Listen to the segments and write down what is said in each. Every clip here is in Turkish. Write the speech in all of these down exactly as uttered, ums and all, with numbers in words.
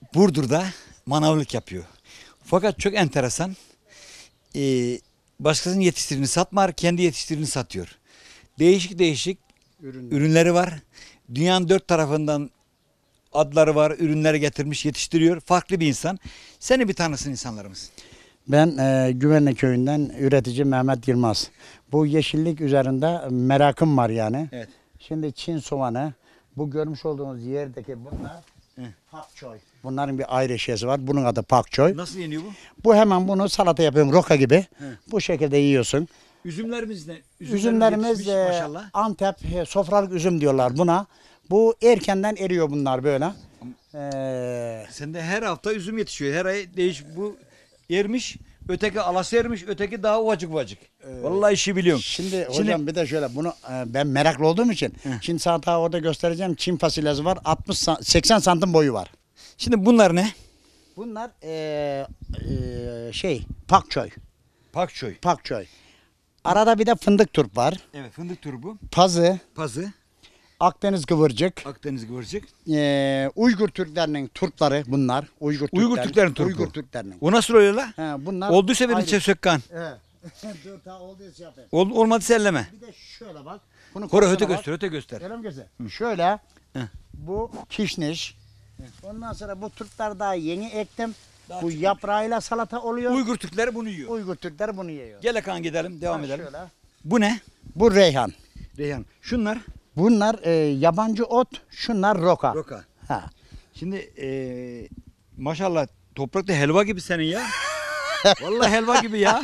Burdur'da manavlık yapıyor. Fakat çok enteresan. Ee, başkasının yetiştirdiğini satmıyor, kendi yetiştirdiğini satıyor. Değişik değişik Ürünler. ürünleri var. Dünyanın dört tarafından adları var, ürünleri getirmiş, yetiştiriyor. Farklı bir insan. Seni bir tanısın insanlarımız. Ben e, Güvenli Köyü'nden üretici Mehmet Yılmaz. Bu yeşillik üzerinde merakım var yani. Evet. Şimdi Çin soğanı, bu görmüş olduğunuz yerdeki bunlar Hı. pak choy. Bunların bir ayrı şeysi var. Bunun adı pak choy. Nasıl yeniyor bu? Bu hemen bunu salata yapıyorum roka gibi. Hı. Bu şekilde yiyorsun. Üzümlerimiz ne? Üzümlerimiz yetişmiş, e, maşallah. Antep e, sofralık üzüm diyorlar buna. Bu erkenden eriyor bunlar böyle. Ee, Sende her hafta üzüm yetişiyor. Her ay değiş bu ermiş. Öteki alası ermiş, öteki daha uvacık uvacık. Vallahi işi biliyorum. Şimdi, Şimdi- hocam bir de şöyle bunu e, ben meraklı olduğum için şimdi sana daha orada göstereceğim. Çin fasulyesi var. altmış san- seksen santim boyu var. Şimdi bunlar ne? Bunlar e, e, şey pak choy. Pakçoy. Pak choy. Arada bir de fındık turp var. Evet, fındık turbu, Pazı, pazı, Akdeniz kıvırcık. Akdeniz kıvırcık. E, Uygur Türklerinin turpları bunlar. Uygur, Uygur Türkler- Türklerin turpu. Uygur Türklerinin. O nasıl oluyor la? He, bunlar Olduysa beni ayrı. çek sökkan. Evet. Dur ta olduysa yapayım. Ol, olmadıysa elleme. Bir de şöyle bak. Bunu Kore koysana öte bak. göster, öte göster. Öyle mi göster? Şöyle. Hı. Bu kişniş. Ondan sonra bu turplar daha yeni ektim. Daha bu çıkmış. yaprağıyla salata oluyor. Uygur Türkleri bunu yiyor. Uygur Türkler bunu yiyor. Gel Hakan gidelim, devam Ha, edelim. şöyle. Bu ne? Bu reyhan. Reyhan. Şunlar Bunlar e, yabancı ot, şunlar roka. roka. Ha. Şimdi eee maşallah toprakta helva gibi senin ya. Vallahi helva gibi ya.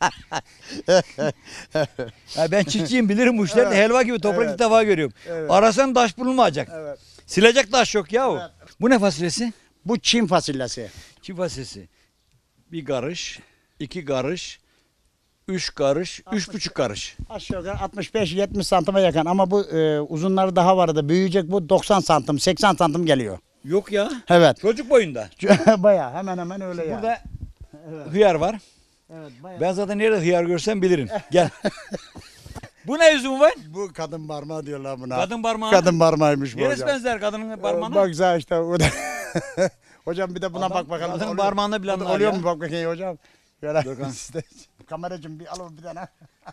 Ya ben çiftçiyim bilirim bu işleri de Evet. helva gibi toprak Evet. ilk defa görüyorum. Evet. Arasan taş bulunmayacak. Evet. Silecek taş yok ya o. Evet. Bu ne fasulyesi? Bu Çin fasulyesi. Çiğ fasulyesi. Bir karış, iki karış, üç karış, üç buçuk karış. Aşağı yukarı altmış beş yetmiş santime yakın ama bu e, uzunları daha vardı. Büyüyecek bu doksan santim, seksen santim geliyor. Yok ya. Evet. Çocuk boyunda. Bayağı hemen hemen öyle ya. Burada Evet. hıyar var. Evet, bayağı. Ben zaten nerede hıyar görsem bilirim. Gel. Bu ne üzümü var? Bu kadın parmağı diyorlar buna. Kadın parmağı. Kadın parmağıymış bu Neresi hocam. benzer kadının parmağına? Bak güzel işte. o da- hocam bir de buna Adam- bak bakalım. kadın Oluyor- parmağında bile o da anlar Oluyor ya. mu bak bakayım hocam. Böyle. Bakalım. Siz de- Kameracığım bir alın bir tane.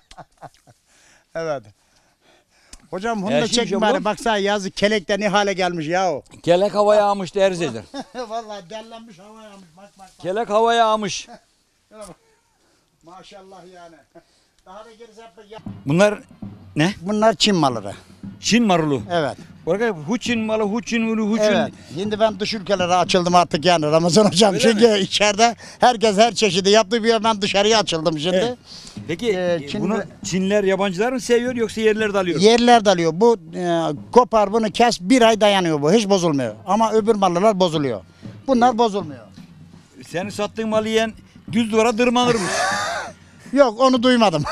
Evet. Hocam bunu Ya da şimdi çekin bu- bari. Baksana yazı kelekten ne hale gelmiş ya o. Kelek havaya almış deriz eder. Vallahi dellenmiş havaya. Bak bak bak. Kelek havaya almış. Şuna bak. Maşallah yani. Daha da gerisi hep ya- Bunlar ne? Bunlar Çin malıları. Çin marulu. Evet. Orada Huçin malı, Huçin ulu, Huçin. Evet. Şimdi ben dış ülkelere açıldım artık yani Ramazan hocam. Öyle Çünkü içeride herkes her çeşidi yaptı. Bir ben dışarıya açıldım şimdi. Evet. Peki Ee, e, Çin- bunu Çinler yabancılar mı seviyor yoksa yerliler de alıyor? Yerler dalıyor. Bu e, kopar bunu kes bir ay dayanıyor bu. Hiç bozulmuyor. Ama öbür mallar bozuluyor. Bunlar bozulmuyor. Senin sattığın malı yiyen düz duvara tırmanırmış. Yok onu duymadım.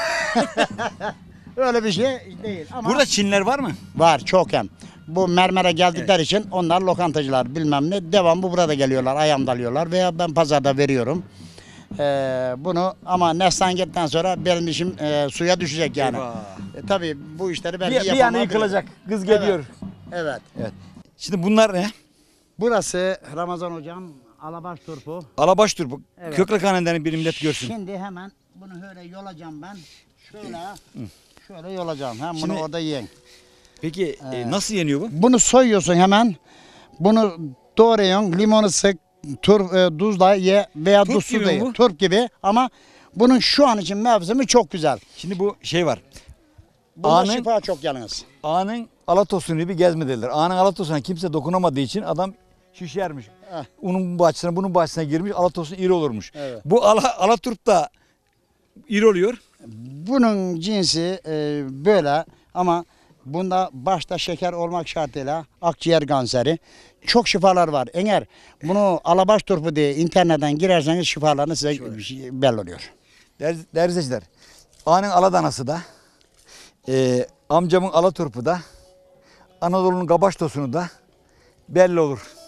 Öyle bir şey değil. Ama Burada Çinler var mı? var çok hem. Bu mermere geldikleri için onlar lokantacılar bilmem ne. Devamlı burada geliyorlar. Ayağım dalıyorlar veya ben pazarda veriyorum. Ee, bunu ama Nestanget'ten sonra benim işim e, suya düşecek yani. Eyvah. E, tabii bu işleri Bir, belki bir yanı yapamayabilirim. yıkılacak. Kız geliyor. Evet. Şimdi bunlar ne? Burası Ramazan hocam alabaş turpu. Alabaş turbu. Evet. Kökle kanenlerini bir millet görsün. Şimdi hemen bunu şöyle yolacağım ben. Şöyle şöyle yolacağım. Hem Şimdi- bunu orada yiyin. Peki e, nasıl yeniyor bu? Bunu soyuyorsun hemen. Bunu doğruyorsun. Limonu sık. Tur, e, tuzla ye veya Turp tuzsuz gibi da mi ye. bu? Turp gibi ama bunun şu an için mevsimi çok güzel. Şimdi bu şey var. Bunda Ağanın- şifa çok yalnız. Ağanın alatosunu bir gezme derler. Ağanın alatosuna kimse dokunamadığı için adam şişermiş. Heh. Onun bahçesine bunun bahçesine girmiş alatosun iri olurmuş. Evet. Bu ala, alaturp da iri oluyor. Bunun cinsi e, böyle ama bunda başta şeker olmak şartıyla akciğer kanseri çok şifalar var. Eğer bunu alabaş turpu diye internetten girerseniz şifalarını size belli oluyor. Der, derzeciler. Ağanın aladanası da e, amcamın alaturpu da Anadolu'nun kabaş tosunu da belli olur.